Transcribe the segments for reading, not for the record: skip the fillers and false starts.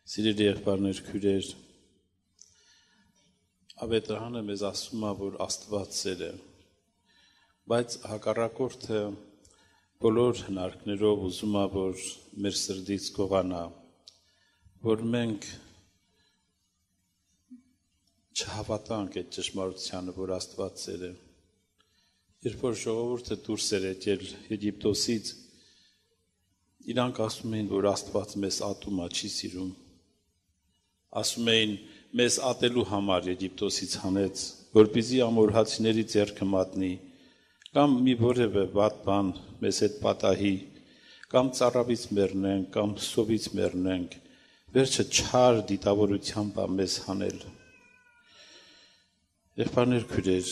Սիրելի եղբայրներ, քույրեր, ավետարանը մեզ ասում է, որ Աստված սեր է, բայց հակառակորդը բոլոր հնարքներով ուզում է, որ մեր սրտից գողանա, որ մենք չհավատանք այդ ճշմարտությանը, որ Աստված սեր է։ Երբ որ ժողովուրդը դուրս էր եկել Եգիպտոսից, իրանք ասում էին, որ Աստված մեզ ատում է, չի սիրում։ Ասում էին, մեզ ատելու համար Եգիպտոսից հանեց, որպեսզի ամորհացիների ձեռքը մատնի, կամ մի որևէ վատ բան մեզ հետ պատահի, կամ ծառավից մեռնենք, կամ սովից մեռնենք, վերջը չար դիտավորությամբ է մեզ հանել։ Եղբայրներ, քույրեր,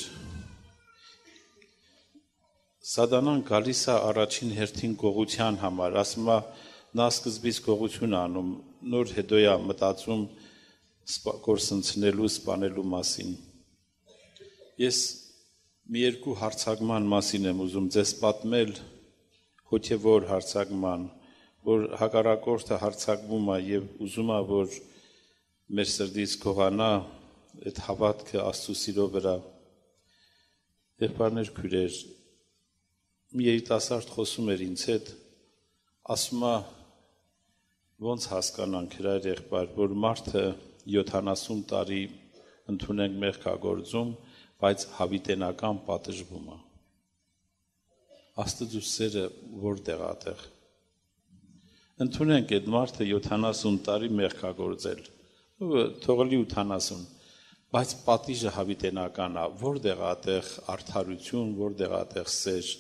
Սատանան գալիս է առաջին հերթին գողության համար, ասում է, նա սկզբից գողություն անում, նոր հետո է մտածում կորսնցնելու, սպանելու մասին։ Ես մի երկու հարցակման մասին եմ ուզում ձեզ պատմել, հոգևոր հարցակման, որ հակառակորդը հարցակվում է եւ ուզում է, որ մեր սրտից գողանա այդ հավատքը Աստծո սիրո վրա։ Եղբայրներ, քույրեր, մի երիտասարդ խոսում էր ինձ հետ, ասում է, ոնց հասկանանք հրայր եղբայր, որ մարդը 70 տարի ընդունենք մեղքագործում, բայց հավիտենական պատժվում է։ Աստծո սերը որտեղ է։ Ընդունենք այդ մարդը 70 տարի մեղքագործել, թողելի 80, բայց պատիժը հավիտենական է, որտեղ է արդարություն, որտեղ է սեր։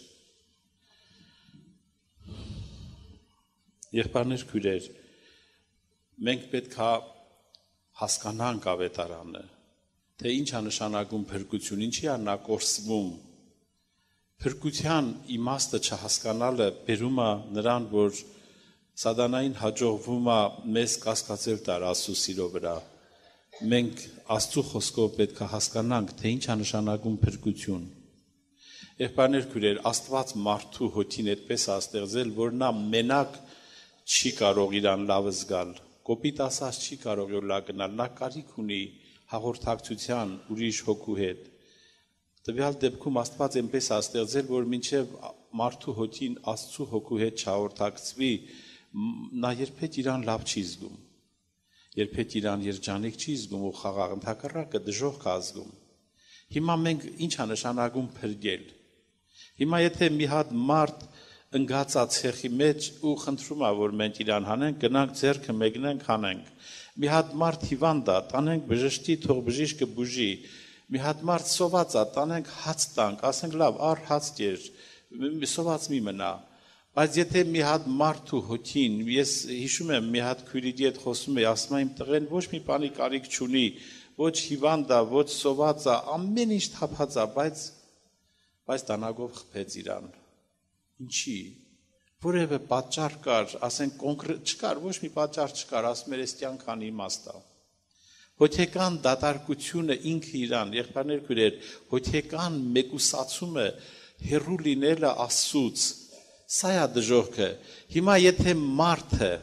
Եղբայրներ, քույրեր, մենք պետք է հասկանանք ավետարանը, թե ինչ է նշանակում փրկություն, ինչի է նա կորսվում։ Փրկության իմաստը չհասկանալը բերում է նրան, որ սատանային հաջողվում է մեզ կասկածել տալ Աստծո սիրո վրա։ Մենք Աստծո խոսքով պետք է հասկանանք, թե ինչ է նշանակում փրկություն։ Եղբայրներ, քույրեր, Աստված մարդու հոգին այդպես է ստեղծել, որ նա մենակ չի կարող իրան լավը զգալ, կոպիտ ասած չի կարող լավ գնալ, նա կարիք ունի հաղորդակցության ուրիշ հոգու հետ։ Տվյալ դեպքում Աստված այնպես է ստեղծել, որ մինչև մարդու հոգին Աստծո հոգու հետ չհաղորդակցվի, նա երբեք իրան լավ չի զգում, երբեք իրան երջանիկ չի զգում ու խաղաղ, ընդհակառակը դժոխք է զգում։ Հիմա մենք ինչ է նշանակում փրկել։ Հիմա եթե մի հատ մարդ ընկած է ցեխի մեջ ու խնդրում է, որ մենք իրան հանենք, գնանք ձեռքը մեկնենք, հանենք։ Մի հատ մարդ հիվանդ է, տանենք բժշկի, թող բժիշկը բուժի։ Մի հատ մարդ սոված է, տանենք հաց տանք, ասենք լավ, առ հաց կեր, սոված մի մնա։ Բայց եթե մի հատ մարդու հոգին, ես հիշում եմ, մի հատ քույրիկի հետ խոսում էի, ասում եմ, իմ տղեն ոչ մի բանի կարիք չունի, ոչ հիվանդ է, ոչ սոված է, ամեն ինչ թափած է, բայց դանակով խփեց իրան։ Ինչի, որևէ պատճառ կար, ասենք կոնկրետ չկար, ոչ մի պատճառ չկար, ասում էր, այս կյանքան իմաստ է։ Հոգեկան դատարկությունը ինքը իրան, եղբայրներ, քույրեր, հոգեկան մեկուսացումը հեռու լինելը Աստծուց, սա է դժոխքը։ Հիմա եթե մարդը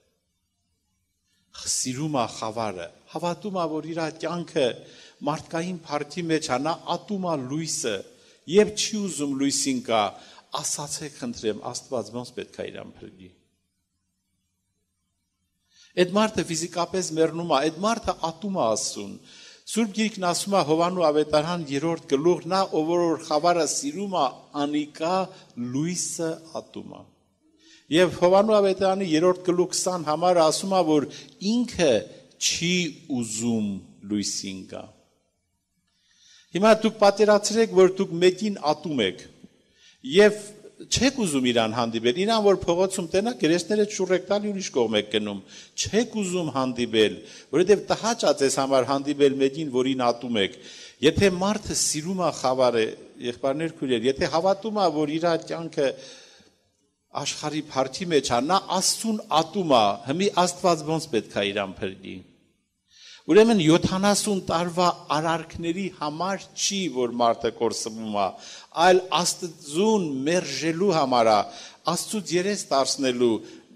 սիրում է խավարը, հավատում է, որ իր կյանքը մարդկային փառքի մեջ է, նա ատում է լույսը եւ չի ուզում լույսին կա, ասացեք խնդրեմ, Աստված ոնց պետք է իրան փրկի։ Այդ մարդը ֆիզիկապես մեռնում է, այդ մարդը ատում է Աստծուն։ Սուրբ Գիրքն ասում է Հովանու ավետարան 3-րդ գլուխ, նա ով որ խավարը սիրում է, անիկա լույսը ատում է։ Եվ Հովանու ավետարանի 3-րդ գլուխ 20 համարը ասում է, որ ինքը չի ուզում լույսին գա։ Հիմա դուք պատկերացրեք, որ դուք մեկին ատում եք եւ չեք ուզում իրան հանդիպել, իրան որ փողոցում տենա գրեստները շուրեք տալի ուրիշ կողմ եք գնում, չեք ուզում հանդիպել, որովհետև տհաճ է ձեզ համար հանդիպել մեկին, որին ատում եք։ Եթե մարդը սիրում է խավարը, եղբայրներ, քույրեր, եթե հավատում է, որ իր կյանքը աշխարհի փառքի մեջ է, նա Աստծուն ատում է, հիմի Աստված ոնց պետք է իրան փրկի։ Ուրեմն 70 տարվա արարքների համար չի, որ մարդը կորսվում է, այլ Աստծուն մերժելու համար է, Աստծուց երես դարձնելու,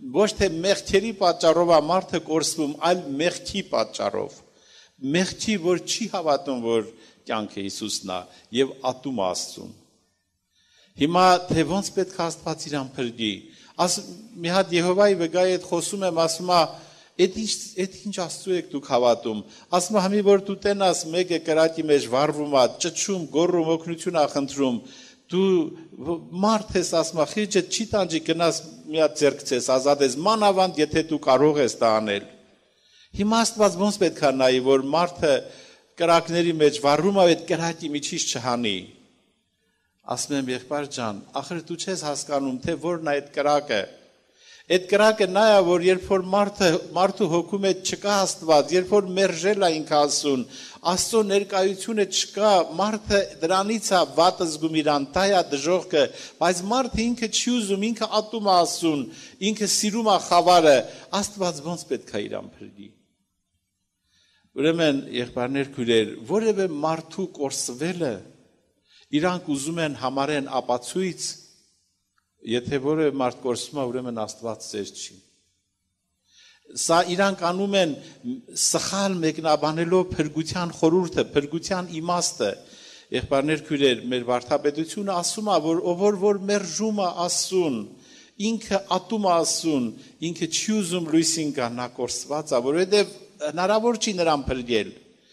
ոչ թե մեղքերի պատճառով է մարդը կորսվում, այլ մեղքի պատճառով։ Մեղքի, որ չի հավատում, որ կյանքը Հիսուսն է եւ ատում Աստծուն։ Հիմա թե ոնց պետք է Աստված իրան փրկի։ Մի հատ Եհովայի վգայի հետ խոսում եմ, ասում է, «Էդ ինչ Աստծու եք դուք հավատում»։ Ասում է, «Համի որ դու տենաս մեկը կրակի մեջ վառվում է, ճչում, գոռում, օգնություն է խնդրում, դու մարդ ես, ասում է, խիղճը չի տանջի, գնաս մի հատ ձեռքցես, ազատես, մանավանդ եթե դու կարող ես դա անել»։ Հիմա Աստված ոնց պետք է նայի, որ մարդը կրակների մեջ վառում է, այդ կրակի միջից չհանի։ Ասում եմ, եղբայր ջան, ախր դու չես հասկանում, թե որն է այդ կրակը։ Այդ կրակը նա է, որ երբ որ մարդու հոգու մեջ չկա Աստված, երբ որ մերժել է ինքը Աստծուն, Աստծո ներկայությունը չկա, մարդը դրանից է վատը զգում իրան, դա է դժոխքը, բայց մարդը ինքը չի ուզում, ինքը ատում է Աստծուն, ինքը սիրում է խավարը, Աստված ոնց պետք է իրան փրկի։ Ուրեմն, եղբայրներ, քույրեր, որևէ մարդու կորսվելը իրանք ուզում են համարեն ապացույց, եթե որևէ մարդ կորսվում է, ուրեմն Աստված ծեր չի։ Սա իրանք անում են սխալ մեկնաբանելով փրկության խորհուրդը, փրկության իմաստը։ Եղբայրներ, քույրեր, մեր վարդապետությունը ասում է, որ որ մերժում է Աստծուն, ինքը ատում է Աստծուն, ինքը չի ուզում լույսին գա, նա կորսված է, որովհետև հնարավոր չի նրան փրկել։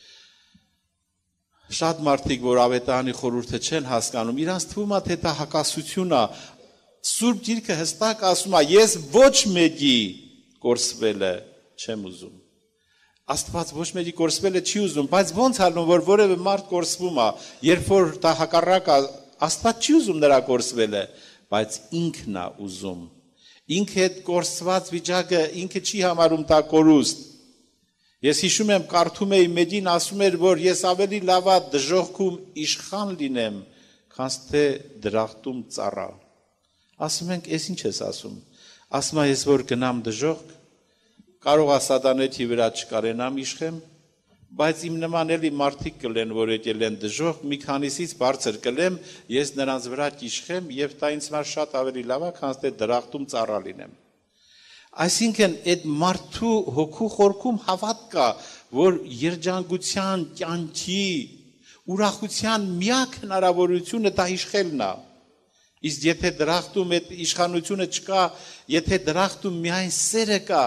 Շատ մարդիկ, որ ավետարանի խորհուրդը չեն հասկանում, իրանց թվում է, թե դա հակասություն է։ Սուրբ Գիրքը հստակ ասում է, ես ոչ մեկի կորսվելը չեմ ուզում։ Աստված ոչ մեկի կորսվելը չի ուզում, բայց ոնց ալնում, որ որևէ մարդ կորսվում է, երբ որ դա հակառակ է, Աստված չի ուզում նրա կորսվելը, բայց ինքն է ուզում։ Ինքը այդ կորսված վիճակը ինքը չի համարում դա կորուստ։ Ես հիշում եմ, կարդում էի մեկին ասում էր, որ ես ավելի լավ է դժոխքում իշխան լինեմ, քան թե դրախտում ծառա։ Ասում ենք, «Էս ինչ ես ասում»։ Ասում է, ես որ գնամ դժոխք, կարող է սատանեթի վրա չկարենամ իշխեմ, բայց իմ նման էլի մարդիկ կլեն, որ եկել են դժոխք, մի քանիսից բարձր կլեմ, ես նրանց վրա կիշխեմ եւ դա ինձ համար շատ ավելի լավ է, քան թե դրախտում ծառա լինեմ։ Այսինքն այդ մարդու հոգու խորքում հավատ կա, որ երջանկության, կյանքի, ուրախության միակ հնարավորությունը դա իշխելն է։ Իսկ եթե դրախտում այդ իշխանությունը չկա, եթե դրախտում միայն սերը կա,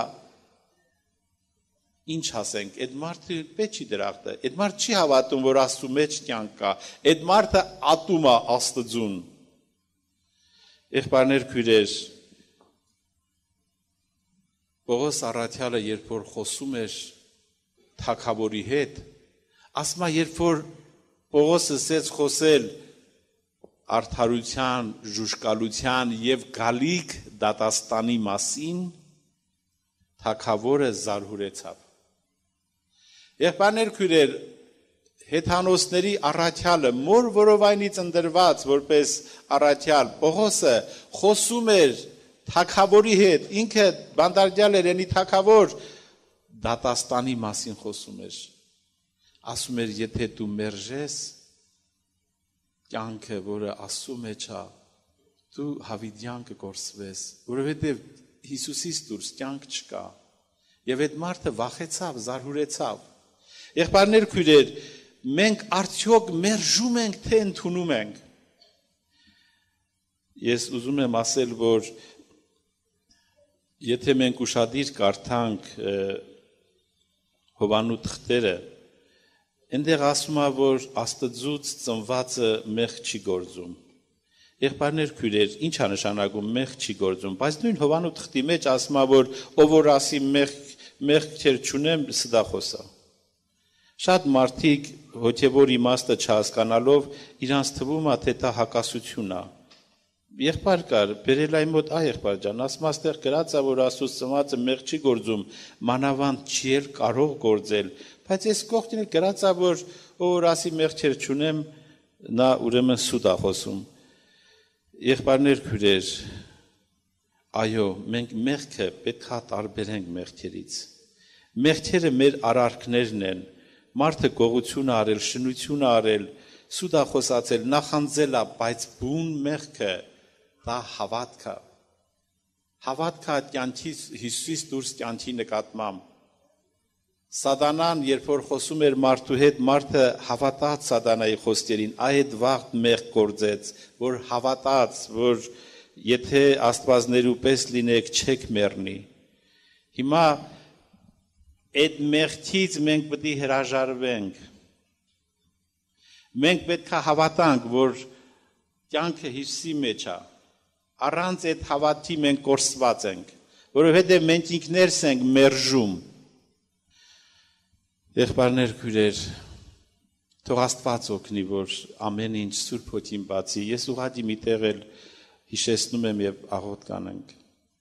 ինչ ասենք, այդ մարդը պետք չի դրախտը, այդ մարդ չի հավատում, որ Աստծու մեջ կյանք կա, այդ մարդը ատում է Աստծուն։ Եղբայրներ, քույրեր, Պողոս առաքյալը, երբ որ խոսում էր թագավորի հետ, ասում է, երբ որ Պողոսը սկսեց խոսել արդարության, ժուժկալության եւ գալիք դատաստանի մասին, թագավորը զարհուրեցավ։ Եղբայրներ, քույրեր, հեթանոսների առաքյալը, մոր որովայնից ընտրված որպես առաքյալ, Պողոսը խոսում էր թագավորի հետ, ինքը բանդարգյալ էր, ենի թագավոր, դատաստանի մասին խոսում էր։ Ասում էր, եթե դու մերժես կյանքը, որը Աստծու մեջ է, դու հավիտյան կկորսվես, որովհետև Հիսուսից դուրս կյանք չկա։ Եվ այդ մարդը վախեցավ, զարհուրեցավ։ Եղբայրներ, քույրեր, մենք արդյոք մերժում ենք, թե ընդունում ենք։ Ես ուզում եմ ասել, որ եթե մենք ուշադիր կարդանք Հովանու թղթերը, այնտեղ ասում է, որ Աստծուց ծնվածը մեղք չի գործում։ Եղբայրներ, քույրեր, ինչ է նշանակում մեղք չի գործում, բայց նույն Հովանու թղթի մեջ ասում է, որ ով որ ասի մեղքեր չունեմ, սդախոս է։ Շատ մարդիկ հոգևոր իմաստը չհասկանալով իրանց թվում է, թե դա հակասություն է։ Եղբայր կար, բերել այ մոտ, եղբայր ջան, ասում աստեղ գրած է, որ Աստծուց ծնվածը մեղք չի գործում, մանավանդ չի էլ կարող գործել, բայց այս կողքին գրած է, որ ով ասի մեղքեր չունեմ, նա ուրեմն սուտ է խոսում։ Եղբայրներ, քույրեր, այո, մենք մեղքը պետք է տարբերենք մեղքերից։ Մեղքերը մեր արարքներն են, մարդը գողություն է արել, շնություն է արել, սուտ է խոսացել, նախանձել է, բայց բուն մեղքը դա հավատք է։ Հավատքը կյանքի Հիսուսից դուրս կյանքի նկատմամբ։ Սատանան, երբ որ խոսում էր մարդու հետ, մարդը հավատաց սատանայի խոսքերին, այդ վաղ մեղք գործեց, որ հավատաց, որ եթե աստվածներու պես լինեք, չեք մեռնի։ Հիմա այդ մեղքից մենք պետք է հրաժարվենք։ Մենք պետք է հավատանք, որ կյանքը Հիսուսի մեջ է։ Առանց այդ հավատի մենք կորսված ենք, որովհետև մենք ինքներս ենք մերժում։ Եղբայրներ, քույրեր, թող Աստված օգնի, որ ամեն ինչ Սուրբ Հոգին բացի։ Ես ուղղակի մի տեղ էլ հիշեցնում եմ եւ աղոթ կանենք։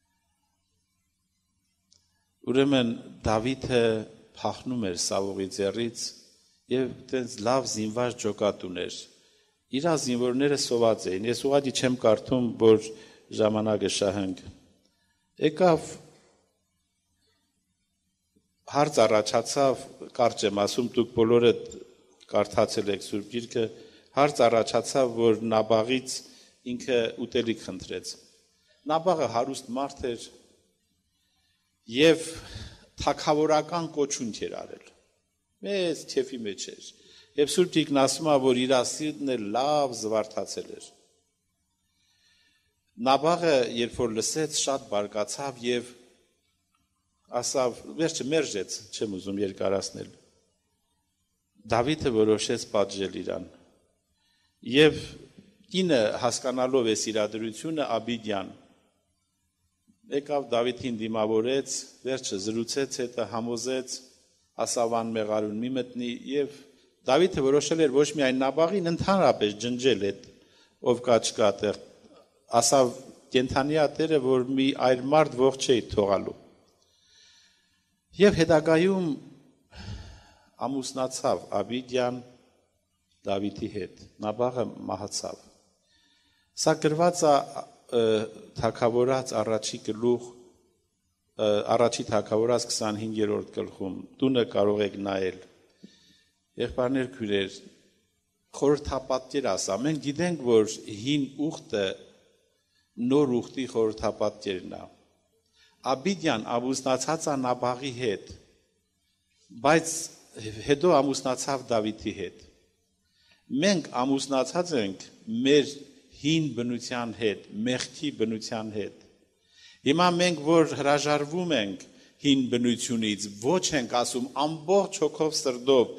Ուրեմն Դավիթը փախնում էր Սավողի ձեռից եւ այդպես լավ զինված ջոկատ ուներ։ Իր զինվորները սոված էին։ Ես ուղղակի չեմ կարդում, որ ժամանակը շահենք։ Եկավ հարց առաջացավ, կարճ եմ ասում, դուք բոլորը կարդացել եք Սուրբ Գիրքը, հարց առաջացավ, որ Նաբաղից ինքը ուտելիք խնդրեց։ Նաբաղը հարուստ մարդ էր եւ թագավորական կոչունք էր արել։ Մեծ քեֆի մեջ էր։ Եվ Սուրբ Գիրքն ասում է, որ իր սիրտն էլ լավ զվարթացել էր։ Նաբաղը, երբ որ լսեց, շատ բարկացավ եւ ասավ, վերջը մերժեց, չեմ ուզում երկարացնել։ Դավիթը որոշեց պատժել իրան։ Եվ կինը հասկանալով է իրադրությունը Աբիդյան, եկավ Դավիթին դիմավորեց, վերջը զրուցեց, հետը համոզեց, ասավ անմեղարուն մի մտնի, եւ Դավիթը որոշել էր ոչ միայն Նաբաղին, ընդհանրապես ջնջել այդ ով կա չկա տեղ, ասավ կենթանի ատերը, որ մի այլ մարդ ողջ չէի թողալու։ Եվ հետագայում ամուսնացավ Աբիդյան Դավիթի հետ, Նաբաղը մահացավ։ Սա գրված է թագավորած առաջի գլուխ, առաջի թագավորած 25-րդ գլխում, տունը կարող եք նայել։ Եղբայրներ, քույրեր, խորհրդապատկեր ասա, մենք գիտենք, որ հին ուխտը նոր ուխտի խորհրդապատկերն է։ Աբիդյան ամուսնացած է Նաբաղի հետ, բայց հետո ամուսնացավ Դավիթի հետ։ Մենք ամուսնացած ենք մեր հին բնության հետ, մեղքի բնության հետ։ Հիմա մենք, որ հրաժարվում ենք հին բնությունից, ոչ ենք ասում ամբողջ հոգով սրտով,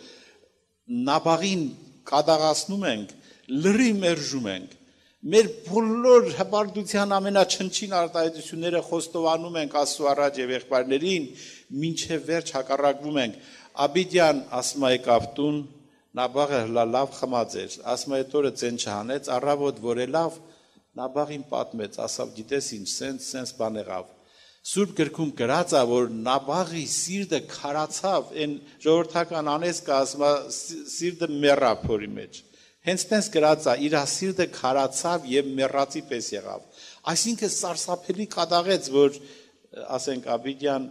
Նաբաղին կադաղացնում ենք, լրի մերժում ենք։ Մեր բոլոր հպարտության ամենաչնչին արտահայտությունները խոստովանում ենք Աստծո առաջ եւ եղբայրներին, մինչեւ վերջ հակառակվում ենք։ Աբիդյան ասում է եկավ տուն, Նաբաղը լավ խմած էր, ասում է այդ օրը ցեն չհանեց, առավոտ որելավ, Նաբաղին պատմեց, ասավ գիտես ինչ, սենց բան եղավ։ Սուրբ գրքում գրած է, որ Նաբաղի սիրտը քարացավ, այն ժողովրդական անեծքը ասում է սիրտը մեռավ փորի մեջ։ Հենց տենց գրած է, իր սիրտը քարացավ եւ մեռածի պես եղավ։ Այսինքն սարսափելի կատաղեց, որ ասենք Աբիդյան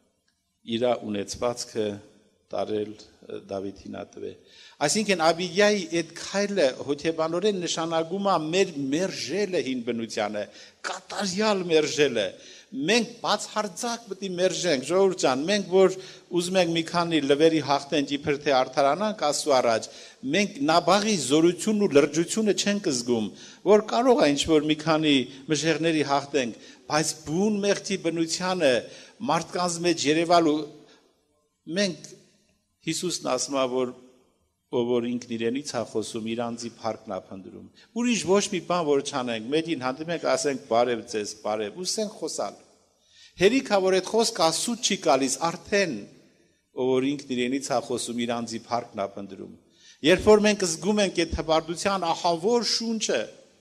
իր ունեցվածքը տարել Դավիթին ատվե։ Այսինքն Աբիդյայի այդ քայլը հոգեբանորեն նշանակում է մեր մերժելը հին բնությանը, կատարյալ մերժելը։ Մենք բացարձակ պետք է մերժենք, ժողովուրդ ջան, մենք որ ուզում ենք մի քանի լվերի հաղթենք իբր թե արդարանանք Աստծո առաջ, մենք Նաբաղի զորությունն ու լրջությունը չենք զգում, որ կարող է ինչ-որ մի քանի մժեղների հաղթենք, բայց բուն մեղքի բնությանը մարդկանց մեջ երևալու մենք Հիսուսն ասում է, որ ով ինքն իրենից է խոսում, իր անձի փառքն է փնտրում։ Ուրիշ ոչ մի բան որ չանենք, մեկին հանդիպենք, ասենք բարև ձեզ, բարև, ուսենք խոսալ։ Հերիքա որ այդ խոսքը ասուտ չի գալիս, արդեն ով ինքն իրենից է խոսում, իր անձի փառքն է փնտրում։ Երբ որ մենք զգում ենք այդ հպարտության ահավոր շունչը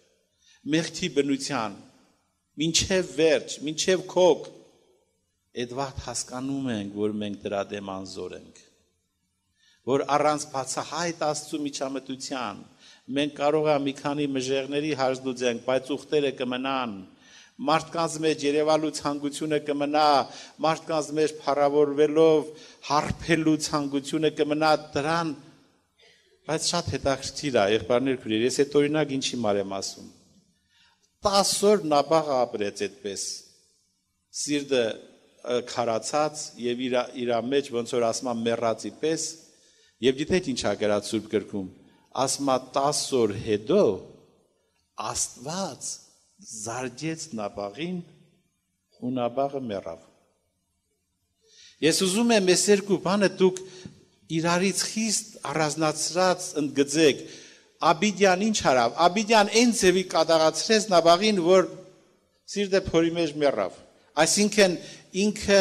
մեղքի բնության, մինչև վերջ, մինչև քոք, այդ վաղ հասկանում ենք, որ մենք դրա դեմ անզոր ենք։ Որ առանց բացահայտ Աստծո միջամտության մենք կարող է մի քանի մժեղների հաշտուծենք, բայց ուխտերը կմնան, մարդկանց մեջ երևալու ցանկությունը կմնա, մարդկանց մեջ փառավորվելով հարբելու ցանկությունը կմնա դրան, բայց շատ հետաքրքիր է, եղբայրներ քույրեր, ես այդ օրինակ ինչի համար եմ ասում։ 10 օր Նաբաղը ապրեց այդպես, սիրտը քարացած եւ իր մեջ ոնց որ ասма մեռածի պես եւ գիտեք ինչ ա գրած Սուրբ գրքում ասма 10 օր հետո Աստված զարգեց նաբաղին ու նաբաղը մեռավ Ես ուզում եմ այս երկու բանը դուք իրարից խիստ առանձնացրած ընդգծեք Աբիդյան ինչ արավ Աբիդյան այն ձևի կատաղացրեց նաբաղին որ սիրտը փորի մեջ մեռավ այսինքն ինքը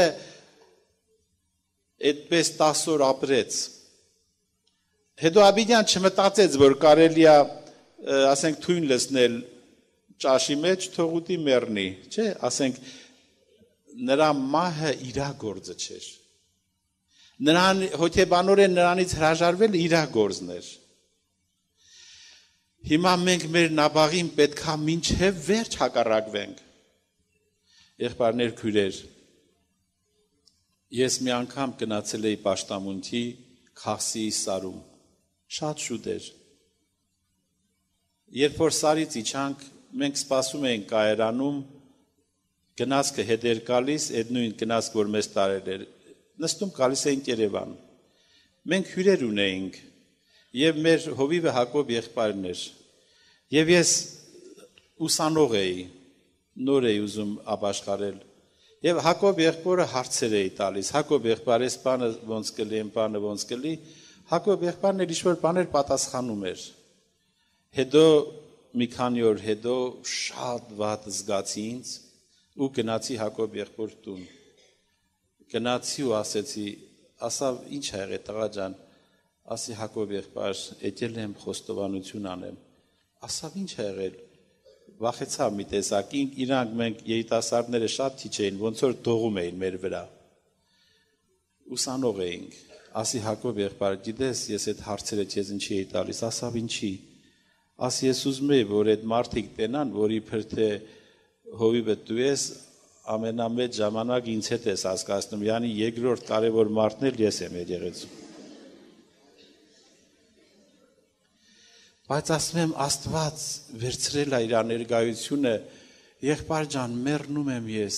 այդպես 10 օր ապրեց հետո Աբիդյան չմտածեց որ կարելի է ասենք թույն լցնել ճաշի մեջ թողուտի մեռնի չէ ասենք նրա մահը իրա գործը չէր նրան հոգեբանորեն նրանից հրաժարվել իրա գործն էր հիմա մենք մեր նաբաղին պետքա մինչև վերջ հակառակվենք եղբայրներ քույրեր ես մի անգամ գնացել էի Պաշտամունքի Խաղսիի սարում շատ շուտ էր երբ որ սարից իջանք մենք սպասում էինք կայարանում գնացքը հետ էր գալիս այդ նույն գնացք որ մեզ տարել էր նստում գալիս էինք Երևան մենք հյուրեր ունեինք եւ մեր հովիվը Հակոբ եղբայրն էր եւ ես ուսանող էի նոր էի ուզում ապաշխարել եւ Հակոբ եղբորը հարցեր էի տալիս Հակոբ եղբայրս բանը ոնց կլի այն բանը ոնց կլի Հակոբ եղբայրն էլ ինչ-որ բաներ պատասխանում էր հետո մի քանի օր հետո շատ վատ զգացի ինձ ու գնացի Հակոբ եղբոր տուն գնացի ու ասեցի ասավ ինչ ա եղել տղա ջան ասի Հակոբ եղբայր եկել եմ խոստովանություն անեմ ասավ ինչ ա եղել վախեցա մի տեսակ իրանք մենք երիտասարդները շատ քիչ էին ոնց որ դողում էին մեր վրա ուսանող էինք ասի Հակոբ եղբայր գիտես ես այդ հարցերը քեզ ինչի էի տալիս ասավ ինչի ասի ես ուզում եի որ այդ մարդիկ տենան որ իբր թե հովիվը դու ես ամենամեծ ժամանակ ինձ հետ ես հասկացնում յանի երկրորդ կարևոր մարդն էլ ես եմ եկեղեցում բայց ասում եմ Աստված վերցրել է իր ներկայությունը եղբայր ջան մեռնում եմ ես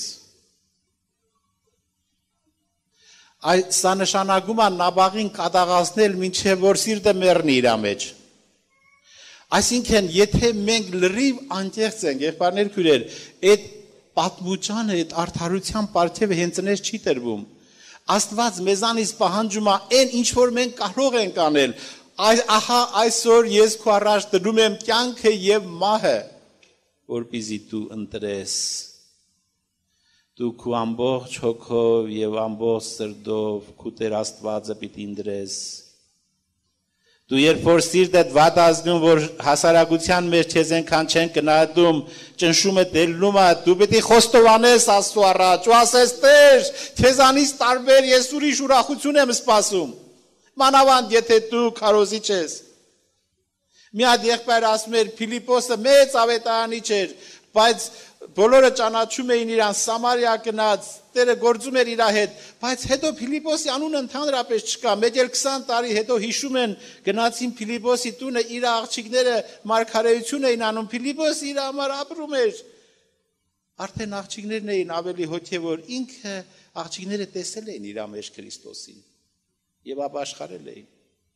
սա նշանակում է նաբաղին կատաղացնել մինչև որ սիրտը մեռնի իր մեջ այսինքն եթե մենք լրիվ անկեղծ ենք եղբայրներ քույրեր այդ պատմուճանը այդ արդարության պարգևը հենց այնպես չի տրվում Աստված մեզանից պահանջում է այն ինչ որ մենք կարող ենք անել ահա այսօր ես քո առաջ դնում եմ կյանքը եւ մահը որպեսզի դու ընտրես դու քո ամբողջ հոգով եւ ամբողջ սրտով քո Տեր Աստվածը պիտի ընտրես Դու երբ որ սիրտդ վատ ազգում, որ հասարակության մեջ քեզ այնքան չեն գնահատում, ճնշումը դելնում է, դու պիտի խոստովանես Աստծո առաջ, ու ասես Տեր, քեզանից տարբեր ես ուրիշ ուրախություն եմ սպասում։ Մանավանդ եթե դու քարոզիչ ես։ Մի հատ եղբայր ասում էր Փիլիպոսը մեծ ավետարանիչ էր, բայց բոլորը ճանաչում էին իրան Սամարիա գնաց, Տերը գործում էր իր հետ, բայց հետո Փիլիպոսի անունը ընդհանրապես չկա, մեկ էլ 20 տարի հետո հիշում են գնացին Փիլիպոսի տունը, իր աղջիկները մարգարեություն էին անում, Փիլիպոսը իր համար ապրում էր։ Արդեն աղջիկներն էին ավելի հոգևոր, ինքը աղջիկները տեսել էին իր մեջ Քրիստոսին եւ ապաշխարել էին։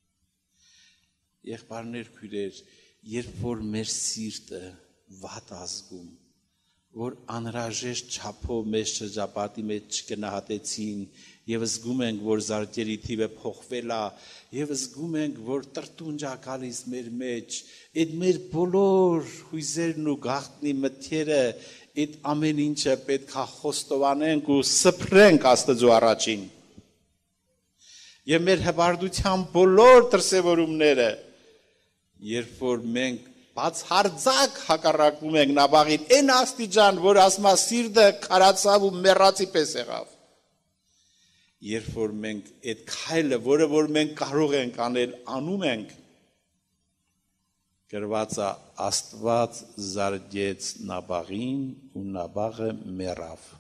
Եղբայրներ, քույրեր, երբ որ մեր սիրտը վատ ազգում որ անհրաժեշտ չափով մեզ շրջապատի մեջ չգնահատեցին եւ զգում ենք որ զարգերի թիվը փոխվել է եւ զգում ենք որ տրտունջ է գալիս մեր մեջ այդ մեր բոլոր հույզերն ու գաղտնի մտքերը այդ ամեն ինչը պետք է խոստովանենք ու սփռենք Աստծո առաջին եւ մեր հբարդության բոլոր դրսեւորումները երբ որ մենք բացարձակ հակառակվում ենք Նաբաղին այն աստիճան, որ ասма սիրտը քարացավ ու մեռածի պես եղավ։ Երբ որ մենք այդ քայլը, որը որ մենք կարող ենք անել, անում ենք, գրված է Աստված զարգեց Նաբաղին ու Նաբաղը մեռավ։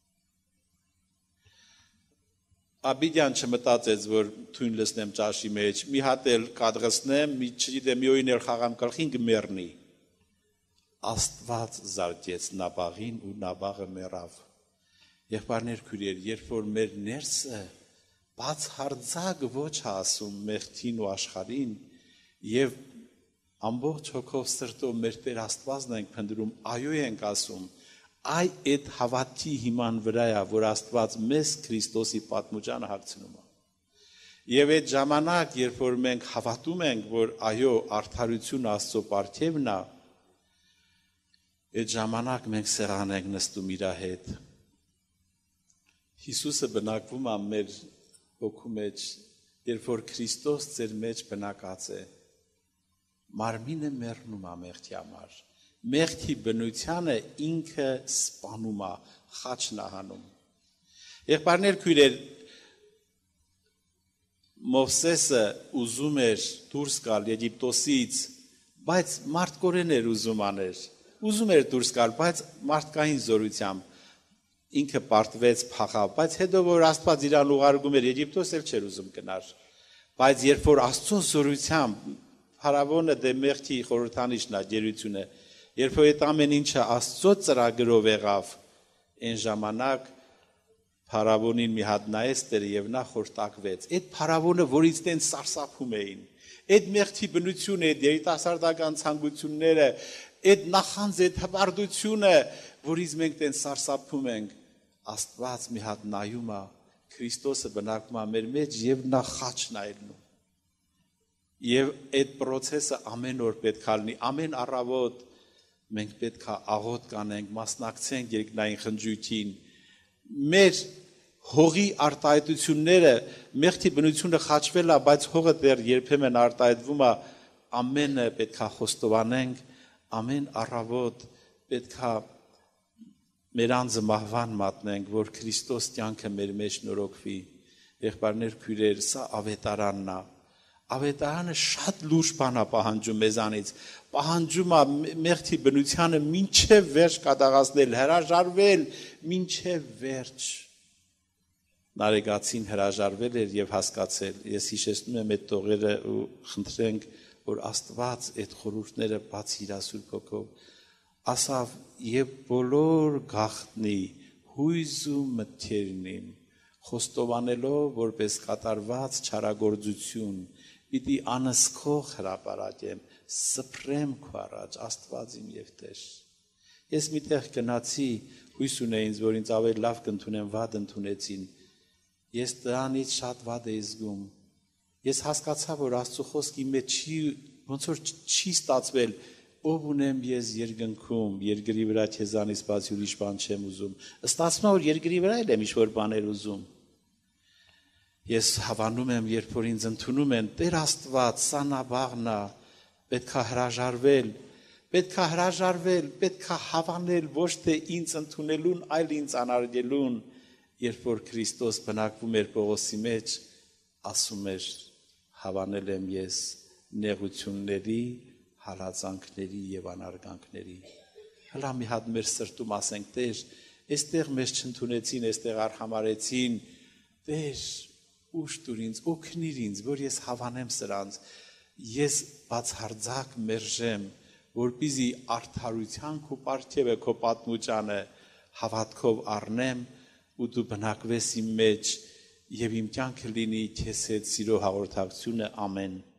Աբիդյան չմտածեց, որ թույն լցնեմ ճաշի մեջ, մի հատ էլ կադրացնեմ, մի օին էլ խաղամ գլխին կմեռնի։ Աստված զարգեց Նաբաղին ու Նաբաղը մեռավ։ Եղբայրներ քույրեր, երբ որ մեր ներսը բացարձակ ոչ ասում մեղքին ու աշխարհին եւ ամբողջ հոգով սրտով մեր Տեր Աստվածն ենք փնտրում, այո ենք ասում, այդ հավատքի հիման վրա է, որ Աստված մեզ Քրիստոսի պատմուճանը հագցնում է։ Եվ այդ ժամանակ, երբ որ մենք հավատում ենք, որ այո, արդարություն Աստծո պարգևն է, այդ ժամանակ մենք սեղան ենք նստում իր հետ։ Հիսուսը բնակվում է մեր հոգու մեջ, երբ որ Քրիստոս ձեր մեջ բնակած է, մարմինը մեռնում է մեղքի համար, մեղքի բնությանը ինքը սպանում է, խաչն է հանում։ Եղբայրներ քույրեր, Մովսեսը ուզում էր դուրս գալ Եգիպտոսից, բայց մարդկորեն էր ուզում աներ, ուզում էր դուրս գալ, բայց մարդկային զորությամբ ինքը պարտվեց փախավ, բայց հետո որ Աստված իրան ուղարկում էր Եգիպտոս, էլ չէր ուզում գնար, բայց երբ որ Աստծո զորությամբ Փարավոնը դե մեղքի խորհրդանիշն է, գերությունը, երբ որ այդ ամեն ինչը Աստծո ծրագրով եղավ, այն ժամանակ Փարավոնին մի հատ նայեց Տերը եւ նա խորտակվեց։ Այդ Փարավոնը, որից տեն սարսափում էին, այդ մեղքի բնությունը, այդ երիտասարդական ցանկությունները, այդ նախանձ, այդ հպարտությունը, որից մենք տեն սարսափում ենք, Աստված մի հատ նայում է, Քրիստոսը բնակվում է մեր մեջ եւ նա խաչն է ելնում։ Եվ այդ process-ը ամեն օր պետք է լինի, ամեն առավոտ մենք պետք է աղոտ կանենք, մասնակցենք երկնային խնջույքին։ Մեր հողի արտահայտությունները, մեղքի բնությունը խաչվել է, բայց հողը դեռ երբեմն արտահայտվում է, ամենը պետք է խոստովանենք, ամեն առավոտ պետք է մեր անձը մահվան մատնենք, որ Քրիստոս կյանքը մեր մեջ նորոգվի։ Եղբայրներ քույրեր, սա ավետարանն է։ Ավետարանը շատ լուրջ բան է պահանջում մեզանից, պահանջում է մեղքի բնությանը մինչև վերջ կատաղացնել, հրաժարվել մինչև վերջ։ Նարեկացին հրաժարվել էր եւ հասկացել։ Ես հիշեցնում եմ այդ տողերը ու խնդրենք, որ Աստված այդ խորհուրդները բացի իր Սուրբ Հոգով ասավ եւ բոլոր գաղտնի հույզ ու մտքերն իմ խոստովանելով որպես կատարված չարագործություն պիտի անսքող հրապարակեմ սփռեմ քո առաջ Աստված իմ եւ Տեր։ Ես միտեղ գնացի հույս ունեի ինձ որ ինձ ավելի լավ կընդունեն վատ ընդունեցին։ Ես դրանից շատ վատ էի զգում։ Ես հասկացա որ Աստծո խոսքի մեջ ոնց որ չի ստացվել ով ունեմ ես երկնքում երկրի վրա քեզանից բացի ուրիշ բան չեմ ուզում։ Ստացվում է որ երկրի վրա էլ եմ ինչ-որ բաներ ուզում։ Ես հավանում եմ, երբ որ ինձ ընդունում են, Տեր Աստված, սա նաբաղն է, պետք է հրաժարվել, պետք է հավանել ոչ թե ինձ ընդունելուն, այլ ինձ անարգելուն, երբ որ Քրիստոս բնակվում էր Պողոսի մեջ, ասում էր, հավանել եմ ես նեղությունների, հալածանքների եւ անարգանքների։ Հլա մի հատ մեր սրտում ասենք, Տեր, այստեղ մեզ չընդունեցին, այստեղ արհամարեցին, Տեր, ուշ տուր ինձ, օգնիր ինձ, որ ես հավանեմ սրանց, ես բացարձակ մերժեմ, որպեսզի արդարության քո պարգևը, քո պատմուճանը հավատքով առնեմ ու դու բնակվես իմ մեջ եւ իմ կյանքը լինի քեզ հետ սիրո հաղորդակցությունը ամեն